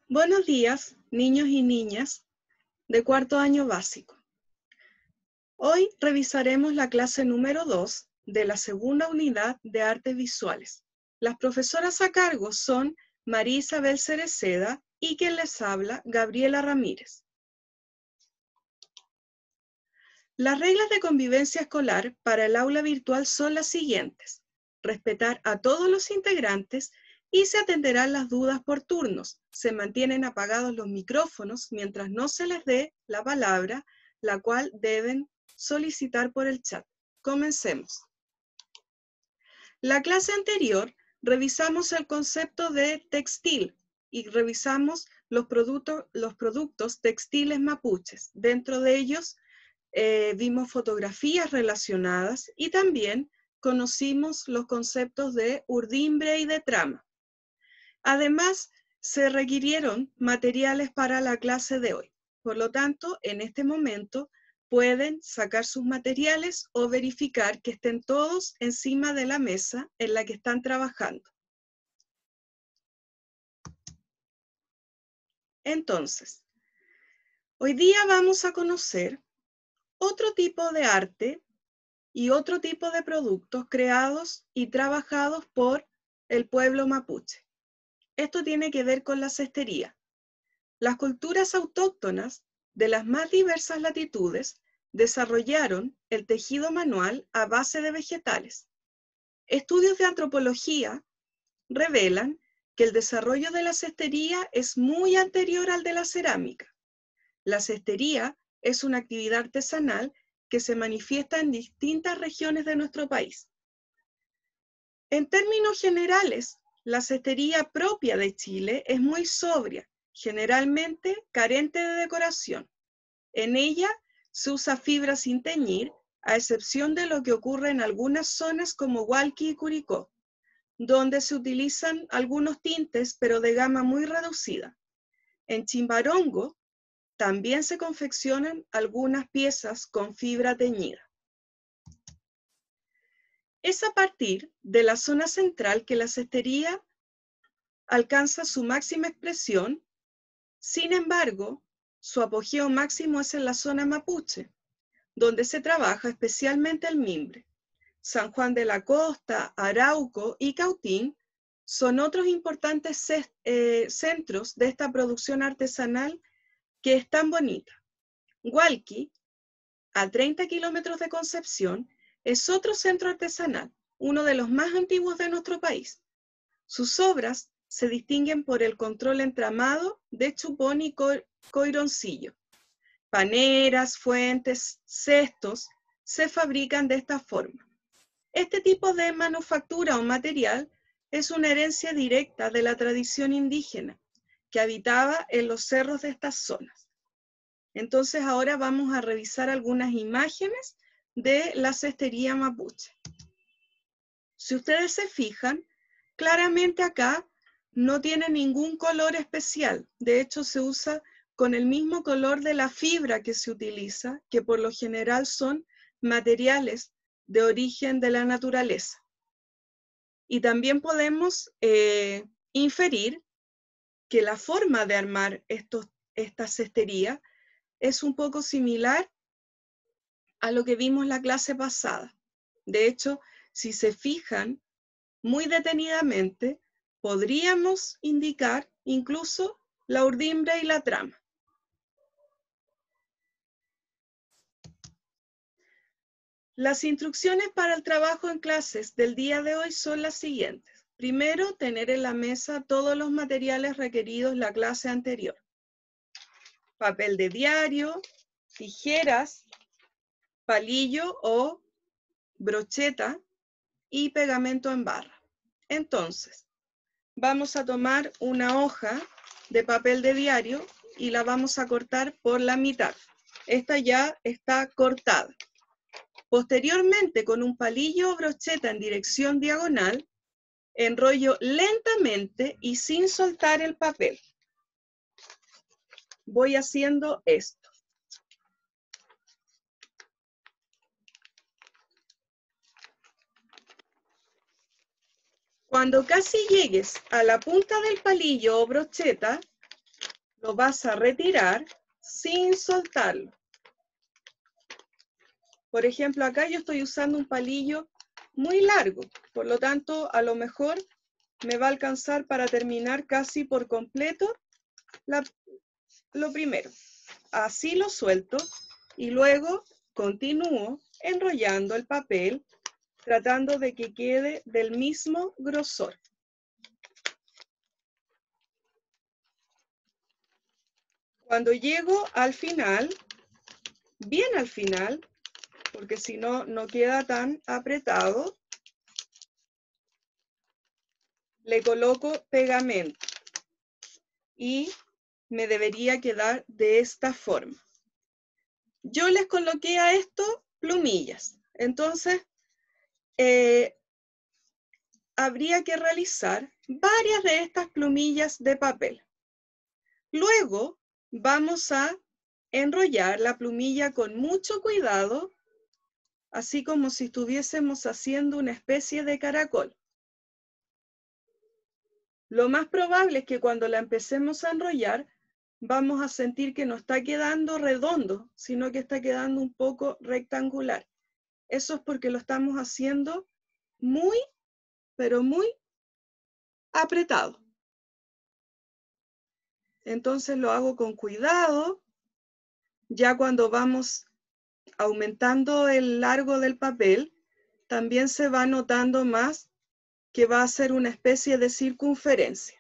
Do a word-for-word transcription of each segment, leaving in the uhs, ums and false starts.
Buenos días, niños y niñas de cuarto año básico. Hoy revisaremos la clase número dos de la segunda unidad de artes visuales. Las profesoras a cargo son María Isabel Cereceda y quien les habla, Gabriela Ramírez. Las reglas de convivencia escolar para el aula virtual son las siguientes: respetar a todos los integrantes y se atenderán las dudas por turnos. Se mantienen apagados los micrófonos mientras no se les dé la palabra, la cual deben solicitar por el chat. Comencemos. La clase anterior revisamos el concepto de textil y revisamos los productos, los productos textiles mapuches. Dentro de ellos eh, vimos fotografías relacionadas y también conocimos los conceptos de urdimbre y de trama. Además, se requirieron materiales para la clase de hoy. Por lo tanto, en este momento pueden sacar sus materiales o verificar que estén todos encima de la mesa en la que están trabajando. Entonces, hoy día vamos a conocer otro tipo de arte y otro tipo de productos creados y trabajados por el pueblo mapuche. Esto tiene que ver con la cestería. Las culturas autóctonas de las más diversas latitudes desarrollaron el tejido manual a base de vegetales. Estudios de antropología revelan que el desarrollo de la cestería es muy anterior al de la cerámica. La cestería es una actividad artesanal que se manifiesta en distintas regiones de nuestro país. En términos generales, la cestería propia de Chile es muy sobria, generalmente carente de decoración. En ella se usa fibra sin teñir, a excepción de lo que ocurre en algunas zonas como Hualqui y Curicó, donde se utilizan algunos tintes, pero de gama muy reducida. En Chimbarongo también se confeccionan algunas piezas con fibra teñida. Es a partir de la zona central que la cestería alcanza su máxima expresión. Sin embargo, su apogeo máximo es en la zona mapuche, donde se trabaja especialmente el mimbre. San Juan de la Costa, Arauco y Cautín son otros importantes eh, centros de esta producción artesanal que es tan bonita. Hualqui, a treinta kilómetros de Concepción, es otro centro artesanal, uno de los más antiguos de nuestro país. Sus obras se distinguen por el control entramado de chupón y co coironcillo. Paneras, fuentes, cestos se fabrican de esta forma. Este tipo de manufactura o material es una herencia directa de la tradición indígena que habitaba en los cerros de estas zonas. Entonces ahora vamos a revisar algunas imágenes de la cestería mapuche. Si ustedes se fijan, claramente acá no tiene ningún color especial. De hecho, se usa con el mismo color de la fibra que se utiliza, que por lo general son materiales de origen de la naturaleza. Y también podemos eh, inferir que la forma de armar estos, esta cestería es un poco similar a lo que vimos la clase pasada. De hecho, si se fijan muy detenidamente, podríamos indicar incluso la urdimbre y la trama. Las instrucciones para el trabajo en clases del día de hoy son las siguientes. Primero, tener en la mesa todos los materiales requeridos la clase anterior. Papel de diario, tijeras, palillo o brocheta y pegamento en barra. Entonces, vamos a tomar una hoja de papel de diario y la vamos a cortar por la mitad. Esta ya está cortada. Posteriormente, con un palillo o brocheta en dirección diagonal, enrollo lentamente y sin soltar el papel. Voy haciendo esto. Cuando casi llegues a la punta del palillo o brocheta, lo vas a retirar sin soltarlo. Por ejemplo, acá yo estoy usando un palillo muy largo, por lo tanto, a lo mejor me va a alcanzar para terminar casi por completo la, lo primero. Así lo suelto y luego continúo enrollando el papel, tratando de que quede del mismo grosor. Cuando llego al final, bien al final, porque si no, no queda tan apretado, le coloco pegamento y me debería quedar de esta forma. Yo les coloqué a esto plumillas, entonces eh, habría que realizar varias de estas plumillas de papel. Luego vamos a enrollar la plumilla con mucho cuidado, así como si estuviésemos haciendo una especie de caracol. Lo más probable es que cuando la empecemos a enrollar, vamos a sentir que no está quedando redondo, sino que está quedando un poco rectangular. Eso es porque lo estamos haciendo muy, pero muy apretado. Entonces lo hago con cuidado. Ya cuando vamos aumentando el largo del papel, también se va notando más que va a ser una especie de circunferencia.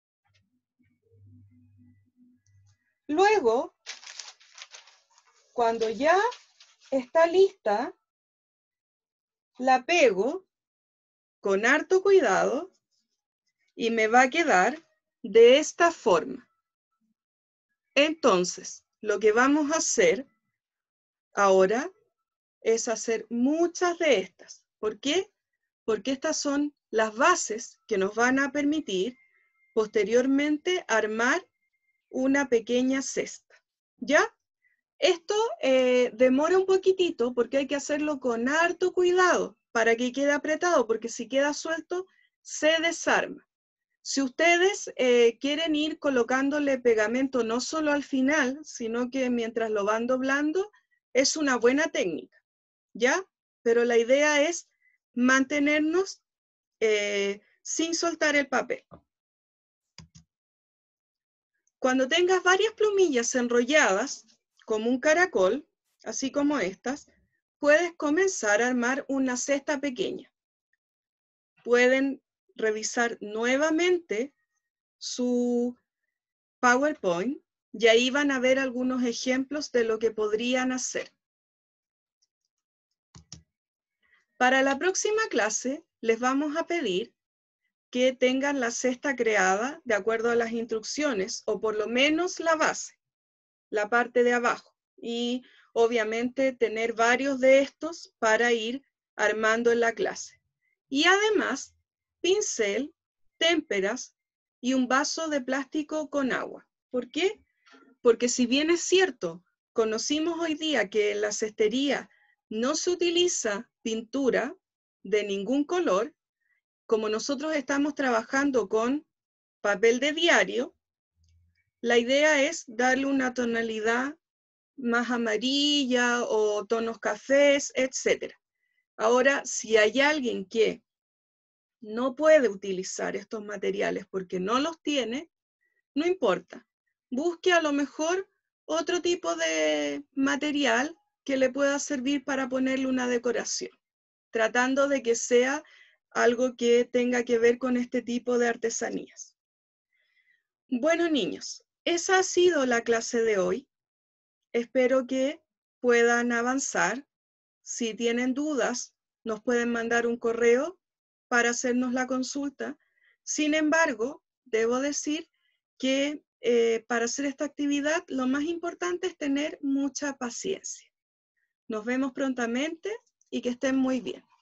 Luego, cuando ya está lista, la pego con harto cuidado y me va a quedar de esta forma. Entonces, lo que vamos a hacer ahora es hacer muchas de estas. ¿Por qué? Porque estas son las bases que nos van a permitir posteriormente armar una pequeña cesta. ¿Ya? Esto eh, demora un poquitito porque hay que hacerlo con harto cuidado para que quede apretado, porque si queda suelto, se desarma. Si ustedes eh, quieren ir colocándole pegamento no solo al final, sino que mientras lo van doblando, es una buena técnica, ¿ya? Pero la idea es mantenernos eh, sin soltar el papel. Cuando tengas varias plumillas enrolladas, como un caracol, así como estas, puedes comenzar a armar una cesta pequeña. Pueden revisar nuevamente su PowerPoint y ahí van a ver algunos ejemplos de lo que podrían hacer. Para la próxima clase les vamos a pedir que tengan la cesta creada de acuerdo a las instrucciones, o por lo menos la base, la parte de abajo. Y obviamente tener varios de estos para ir armando en la clase. Y además, pincel, témperas y un vaso de plástico con agua. ¿Por qué? Porque si bien es cierto, conocimos hoy día que en la cestería no se utiliza pintura de ningún color, como nosotros estamos trabajando con papel de diario, la idea es darle una tonalidad más amarilla o tonos cafés, etcétera. Ahora, si hay alguien que no puede utilizar estos materiales porque no los tiene, no importa. Busque a lo mejor otro tipo de material que le pueda servir para ponerle una decoración, tratando de que sea algo que tenga que ver con este tipo de artesanías. Bueno, niños, esa ha sido la clase de hoy. Espero que puedan avanzar. Si tienen dudas, nos pueden mandar un correo para hacernos la consulta. Sin embargo, debo decir que eh, para hacer esta actividad lo más importante es tener mucha paciencia. Nos vemos prontamente y que estén muy bien.